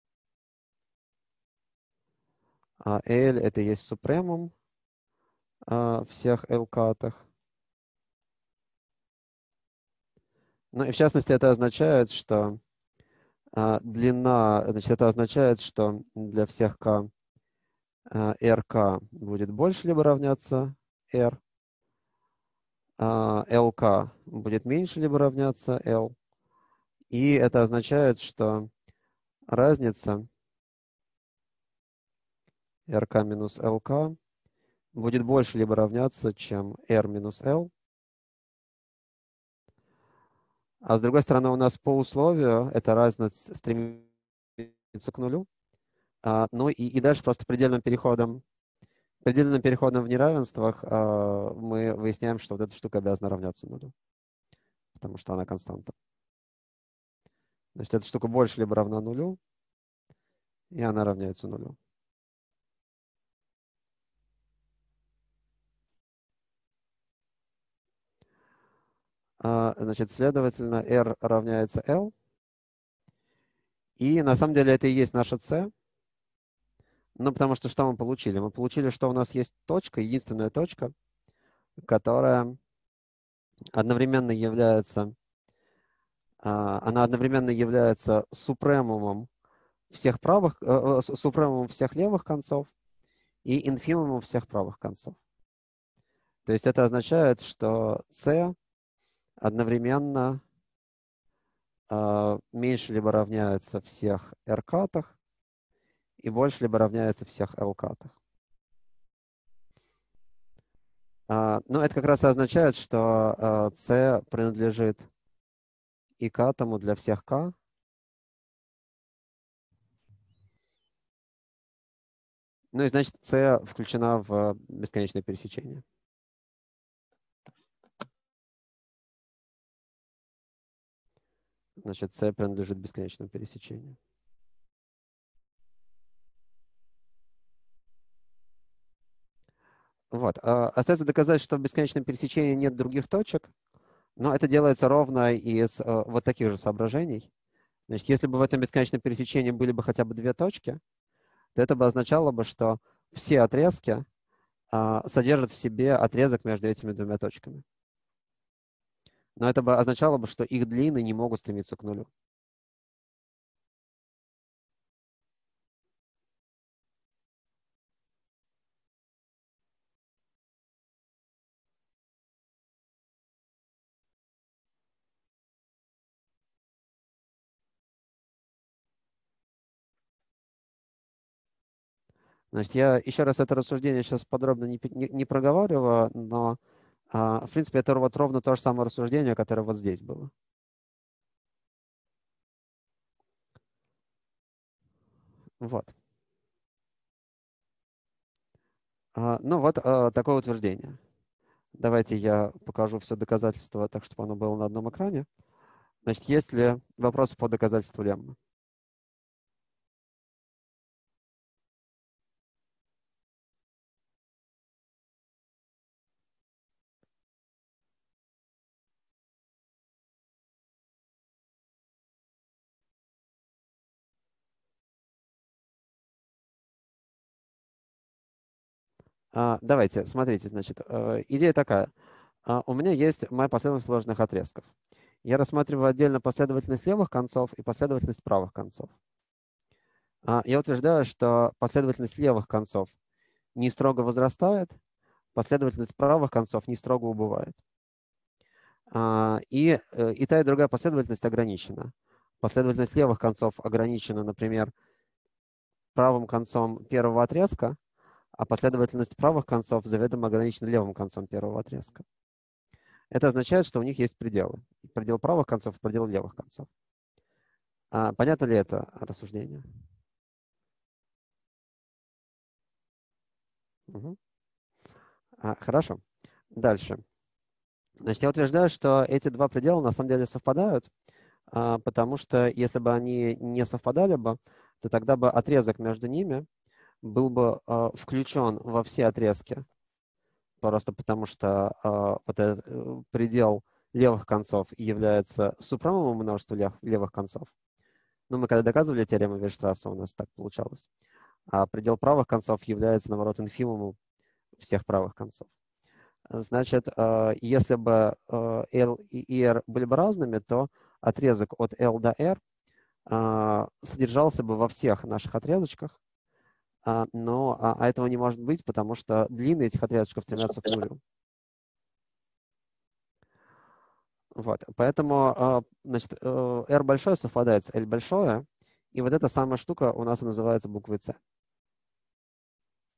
а L это есть супремум всех L-катах. Ну и в частности это означает, что а, длина, значит, это означает, что для всех К а, РК будет больше либо равняться R, а, ЛК будет меньше либо равняться L. И это означает, что разница rk минус lk будет больше либо равняться, чем r минус l. А с другой стороны, у нас по условию эта разность стремится к нулю. А, ну и, и дальше просто предельным переходом, предельным переходом в неравенствах а, мы выясняем, что вот эта штука обязана равняться нулю, потому что она константа. Значит, эта штука больше либо равна нулю, и она равняется нулю. А, значит, следовательно, R равняется L. И на самом деле это и есть наша C. Ну, потому что что мы получили? Мы получили, что у нас есть точка, единственная точка, которая одновременно является, она одновременно является супремумом всех правых, супремумом всех левых концов и инфимумом всех правых концов. То есть это означает, что C одновременно меньше либо равняется всех R-катах и больше либо равняется всех L-катах. Ну, это как раз и означает, что C принадлежит и катому для всех K. Ну и значит, C включена в бесконечное пересечение. Значит, C принадлежит бесконечному пересечению. Вот. Остается доказать, что в бесконечном пересечении нет других точек, но это делается ровно из вот таких же соображений. Значит, если бы в этом бесконечном пересечении были бы хотя бы две точки, то это бы означало бы, что все отрезки содержат в себе отрезок между этими двумя точками. Но это бы означало бы, что их длины не могут стремиться к нулю. Значит, я еще раз это рассуждение сейчас подробно не, не, не проговариваю, но, а, в принципе, это вот ровно то же самое рассуждение, которое вот здесь было. Вот. А, ну вот а, такое утверждение. Давайте я покажу все доказательства так, чтобы оно было на одном экране. Значит, есть ли вопросы по доказательству леммы? А, давайте, смотрите, значит, э, идея такая. А, у меня есть моя последовательность сложных отрезков. Я рассматриваю отдельно последовательность левых концов и последовательность правых концов. А, я утверждаю, что последовательность левых концов не строго возрастает, последовательность правых концов не строго убывает. А, и, и та, и другая последовательность ограничена. Последовательность левых концов ограничена, например, правым концом первого отрезка, а последовательность правых концов заведомо ограничена левым концом первого отрезка. Это означает, что у них есть пределы. Предел правых концов и предел левых концов. А, понятно ли это рассуждение? Угу. А, хорошо. Дальше. Значит, я утверждаю, что эти два предела на самом деле совпадают, а, потому что если бы они не совпадали бы, то тогда бы отрезок между ними был бы э, включен во все отрезки, просто потому что э, вот этот э, предел левых концов является супремумом множества лев, левых концов. Ну, мы когда доказывали теорему Вейерштрасса, у нас так получалось. А предел правых концов является, наоборот, инфимумом всех правых концов. Значит, э, если бы э, L и R были бы разными, то отрезок от L до R э, содержался бы во всех наших отрезочках, А, но а, а этого не может быть, потому что длины этих отрезочков стремятся к нулю. Вот. Поэтому значит, R большое совпадает с L большое, и вот эта самая штука у нас и называется буквой C.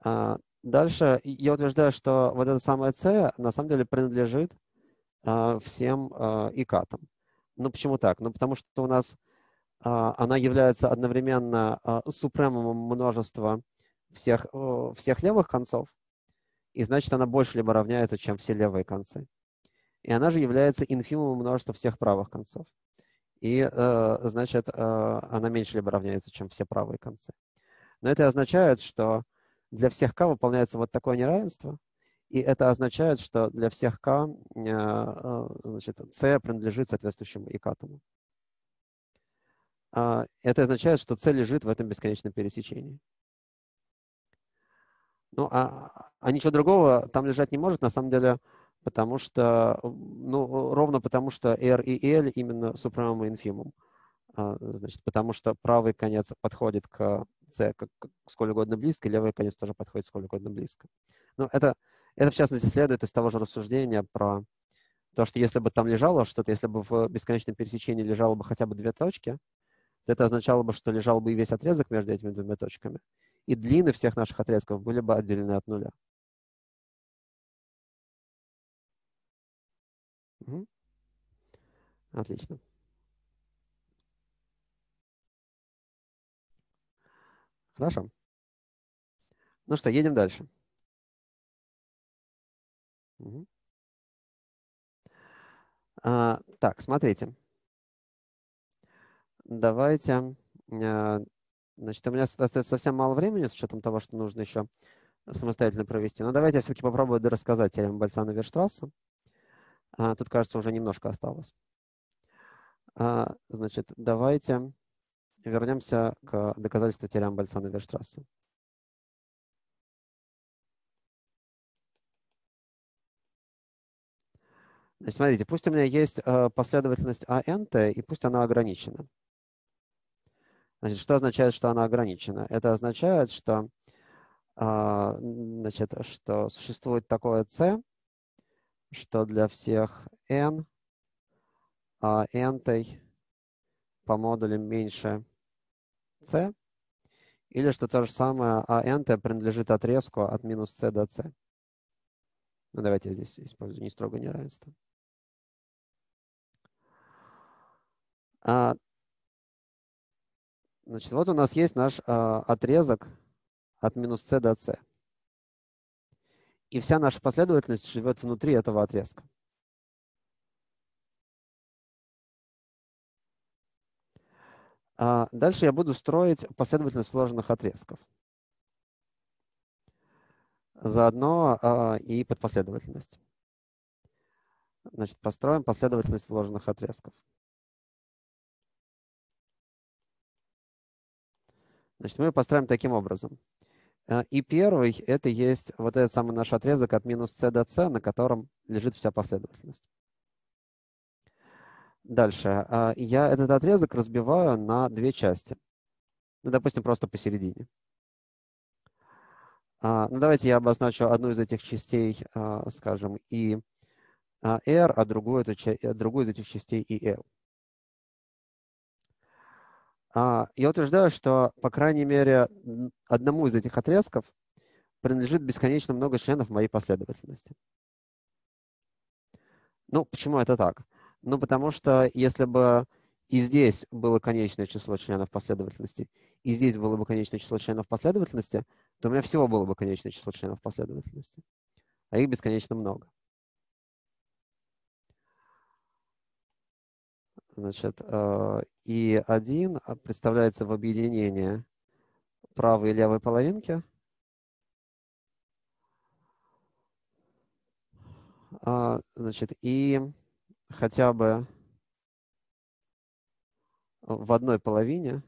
А, дальше я утверждаю, что вот это самое c на самом деле принадлежит а, всем а, икатам. Ну, почему так? Ну, потому что у нас а, она является одновременно а, супремумом множества всех, о, всех левых концов, и значит, она больше либо равняется, чем все левые концы. И она же является инфимумом множества всех правых концов. И, э, значит, э, она меньше либо равняется, чем все правые концы. Но это означает, что для всех k выполняется вот такое неравенство, и это означает, что для всех k э, э, значит, c принадлежит соответствующему икатому. Э, это означает, что c лежит в этом бесконечном пересечении. Ну, а, а ничего другого там лежать не может, на самом деле, потому что, ну, ровно потому что R и L именно супремум и инфимум. А, значит, потому что правый конец подходит к C как, как сколь угодно близко, и левый конец тоже подходит сколь угодно близко. Ну, это, это, в частности, следует из того же рассуждения про то, что если бы там лежало что-то, если бы в бесконечном пересечении лежало бы хотя бы две точки, то это означало бы, что лежал бы и весь отрезок между этими двумя точками, и длины всех наших отрезков были бы отделены от нуля. Угу. Отлично. Хорошо. Ну что, едем дальше. Угу. А, так, смотрите. Давайте. А, значит, у меня остается совсем мало времени, с учетом того, что нужно еще самостоятельно провести. Но давайте я все-таки попробую дорассказать теорему Больцана-Вейерштрасса. А, тут, кажется, уже немножко осталось. А, значит, давайте вернемся к доказательству теоремы Больцана-Вейерштрасса. Значит, смотрите, пусть у меня есть э, последовательность АНТ, и пусть она ограничена. Значит, что означает, что она ограничена? Это означает, что, э, значит, что существует такое C, что для всех N а N по модулям меньше C, или что то же самое АНТ принадлежит отрезку от минус C до C. Ну, давайте я здесь использую не строгое неравенство. А, значит, вот у нас есть наш а, отрезок от минус C до C. И вся наша последовательность живет внутри этого отрезка. А дальше я буду строить последовательность сложенных отрезков. Заодно а, и подпоследовательность. Значит, построим последовательность вложенных отрезков. Значит, мы ее построим таким образом. И первый — это есть вот этот самый наш отрезок от минус c до c, на котором лежит вся последовательность. Дальше. Я этот отрезок разбиваю на две части. Ну, допустим, просто посередине. Ну, давайте я обозначу одну из этих частей, скажем, и R, а другую, другую из этих частей и L. Я утверждаю, что, по крайней мере, одному из этих отрезков принадлежит бесконечно много членов моей последовательности. Ну, почему это так? Ну, потому что если бы и здесь было конечное число членов последовательности, и здесь было бы конечное число членов последовательности, то у меня всего было бы конечное число членов последовательности. А их бесконечно много. Значит, и один представляется в объединении правой и левой половинки. Значит, и хотя бы в одной половине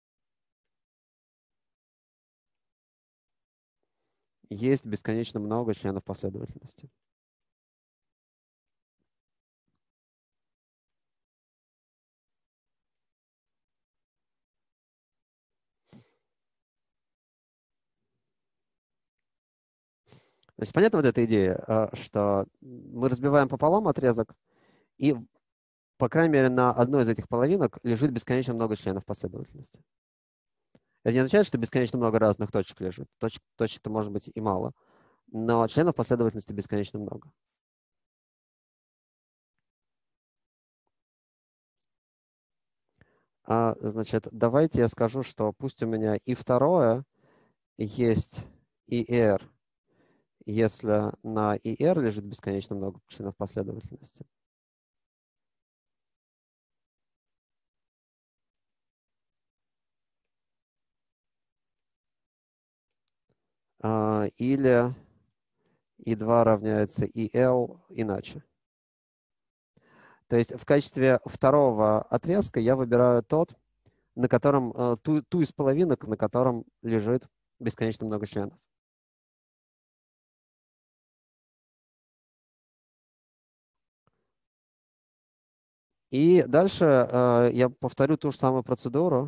есть бесконечно много членов последовательности. Значит, понятна вот эта идея, что мы разбиваем пополам отрезок, и, по крайней мере, на одной из этих половинок лежит бесконечно много членов последовательности. Это не означает, что бесконечно много разных точек лежит. Точек, точек-то может быть и мало. Но членов последовательности бесконечно много. А, значит, давайте я скажу, что пусть у меня и второе есть и r, если на и r лежит бесконечно много членов последовательности. А, или и два равняется и l иначе. То есть в качестве второго отрезка я выбираю тот, на котором, ту, ту из половинок, на котором лежит бесконечно много членов. И дальше э, я повторю ту же самую процедуру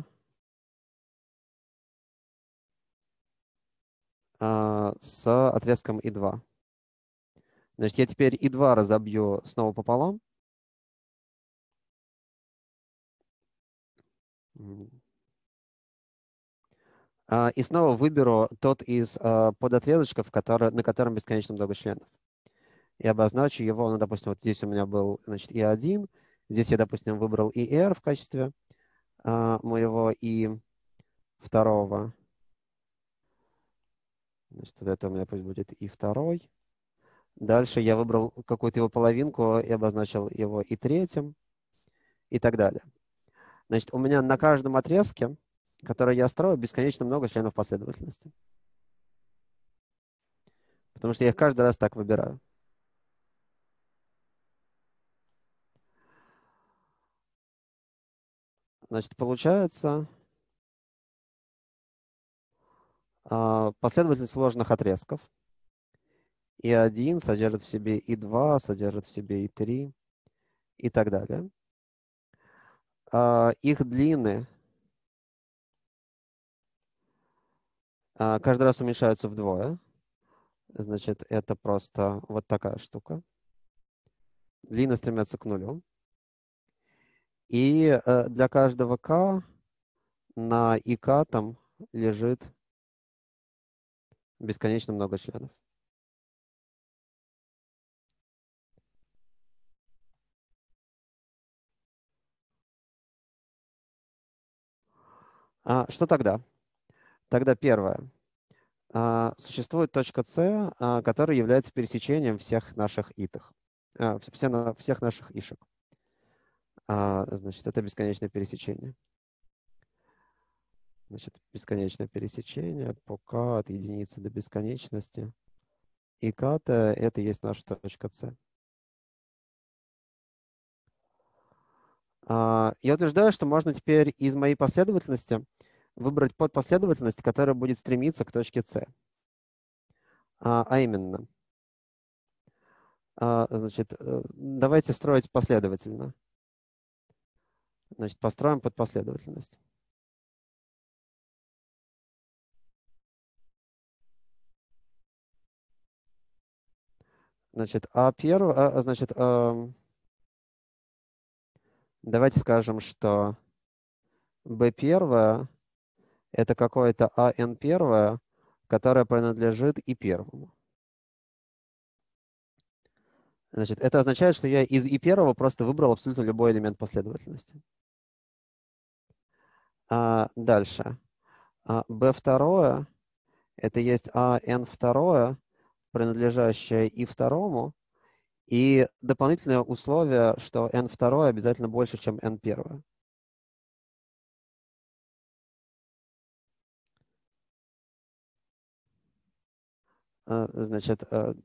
э, с отрезком и два. Значит, я теперь и два разобью снова пополам. Uh, и снова выберу тот из uh, подотрезочков, который, на котором бесконечно много членов. И обозначу его, ну, допустим, вот здесь у меня был, значит, и один, здесь я, допустим, выбрал и r в качестве uh, моего и второго. Значит, вот это у меня пусть будет и второй. Дальше я выбрал какую-то его половинку и обозначил его и третьим, и так далее. Значит, у меня на каждом отрезке, который я строю, бесконечно много членов последовательности. Потому что я их каждый раз так выбираю. Значит, получается последовательность сложных отрезков. и один содержит в себе и два, содержит в себе и три, и так далее. Их длины каждый раз уменьшаются вдвое. Значит, это просто вот такая штука. Длины стремятся к нулю. И для каждого k на ик там лежит бесконечно много членов. А, что тогда? Тогда первое. А, существует точка С, а, которая является пересечением всех наших итых, а, все, на, всех наших ишек. А, значит, это бесконечное пересечение. Значит, бесконечное пересечение по k от единицы до бесконечности. И k это и есть наша точка С. А, я утверждаю, что можно теперь из моей последовательности выбрать подпоследовательность, которая будет стремиться к точке С. А, а именно, а, значит, давайте строить последовательно. Значит, построим подпоследовательность. Значит, а первое, а, значит, а, давайте скажем, что b первое это какое-то ан первое, которое принадлежит и первому. Значит, это означает, что я из и первого просто выбрал абсолютно любой элемент последовательности. А дальше. А b второе это есть ан второе, принадлежащее и второму, и дополнительное условие, что n второе обязательно больше, чем n первое. Значит,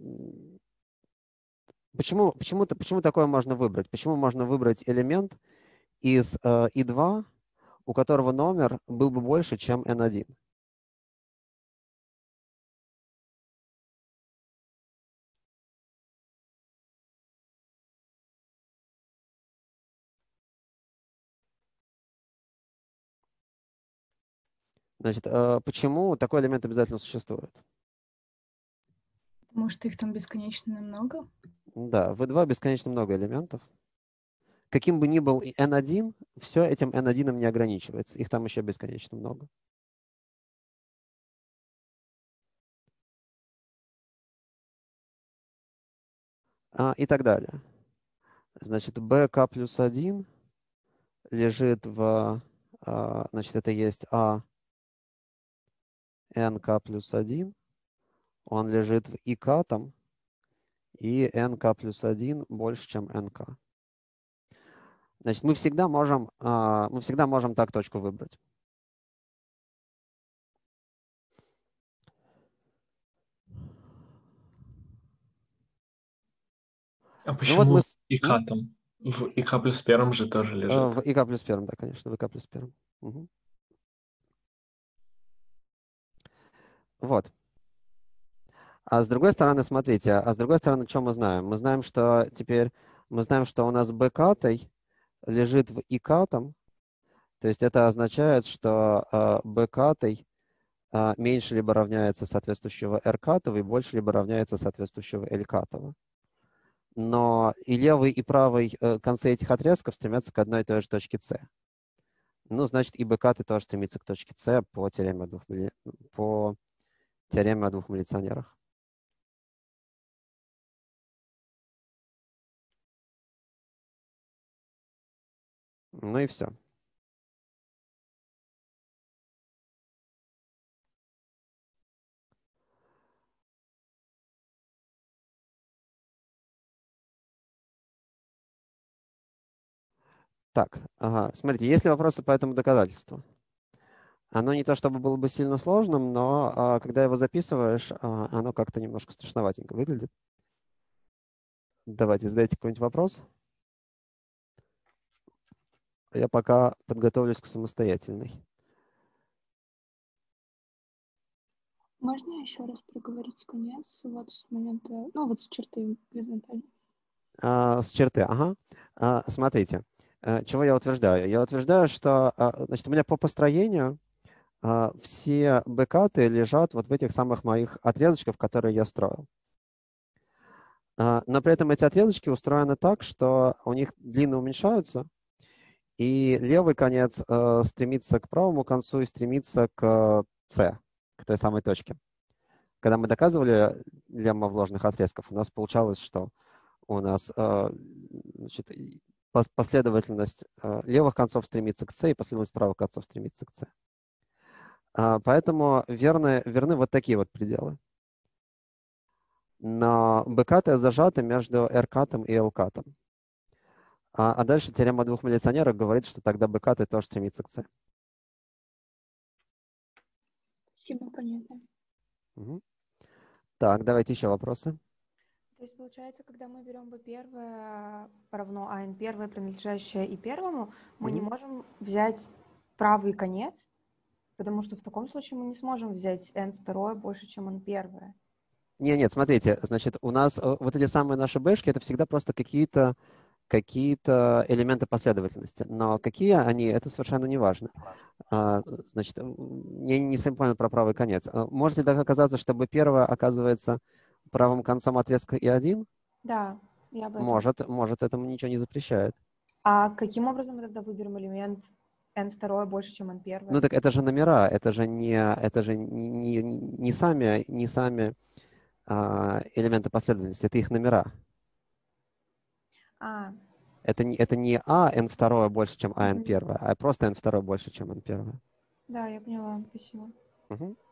почему, почему, почему такое можно выбрать? Почему можно выбрать элемент из и два, у которого номер был бы больше, чем эн один? Значит, почему такой элемент обязательно существует? Потому что их там бесконечно много. Да, в и два бесконечно много элементов. Каким бы ни был эн один, все этим эн один не ограничивается. Их там еще бесконечно много. а, и так далее. Значит, bk плюс один лежит в, а, значит, это есть а nk плюс один, он лежит в ик там, и nk плюс один больше, чем nk. Значит, мы всегда можем, а, мы всегда можем так точку выбрать. А Ну вот почему мы... в ИК М? там? В ИК плюс первом же тоже Э, лежит. В ик плюс первом, да, конечно, в ик плюс первом. Угу. Вот. А с другой стороны, смотрите, а с другой стороны, что мы знаем? Мы знаем, что теперь, мы знаем, что у нас bk лежит в ик там, то есть это означает, что э, bk э, меньше либо равняется соответствующего rk и больше либо равняется соответствующего lk. Но и левый, и правый э, концы этих отрезков стремятся к одной и той же точке c. Ну, значит, и bk тоже стремится к точке c по теореме о двух, милли... по теореме о двух милиционерах. Ну и все. Так, ага. Смотрите, есть ли вопросы по этому доказательству? Оно не то чтобы было бы сильно сложным, но а, когда его записываешь, а, оно как-то немножко страшноватенько выглядит. Давайте, задайте какой-нибудь вопрос. Я пока подготовлюсь к самостоятельной. Можно еще раз проговорить конец, вот с момента, ну вот с черты горизонтали. А, с черты, ага. А, смотрите, а, чего я утверждаю? Я утверждаю, что а, значит, у меня по построению а, все бэкаты лежат вот в этих самых моих отрезочках, которые я строил. А, но при этом эти отрезочки устроены так, что у них длины уменьшаются, и левый конец э, стремится к правому концу и стремится к C, к той самой точке. Когда мы доказывали лемма вложенных отрезков, у нас получалось, что у нас э, значит, последовательность э, левых концов стремится к C, и последовательность правых концов стремится к C. А, поэтому верны, верны вот такие вот пределы. Но бэкаты зажаты между R-катом и L-катом. А, а дальше теорема о двух милиционерах говорит, что тогда бэкаты тоже стремится к C. Спасибо, понятно. Угу. Так, давайте еще вопросы. То есть получается, когда мы берем b первое равно ан первое, принадлежащее и первому, мы Угу. не можем взять правый конец, потому что в таком случае мы не сможем взять n второе больше, чем n первое. Нет, нет, смотрите, значит, у нас э, вот эти самые наши бэшки, это всегда просто какие-то какие-то элементы последовательности. Но какие они, это совершенно не важно. А, значит, я не совсем понял про правый конец. А может ли так оказаться, что b первое оказывается правым концом отрезка и один? Да, я об этом. Может, может, этому ничего не запрещает. А каким образом мы тогда выберем элемент n второе больше, чем n первое? Ну так это же номера, это же не, это же не, не, не сами, не сами а, элементы последовательности, это их номера. А, Это не, это не а n второе больше, чем а n Мгм. первое, а просто n второе больше, чем n первое. да, я поняла, спасибо. Угу.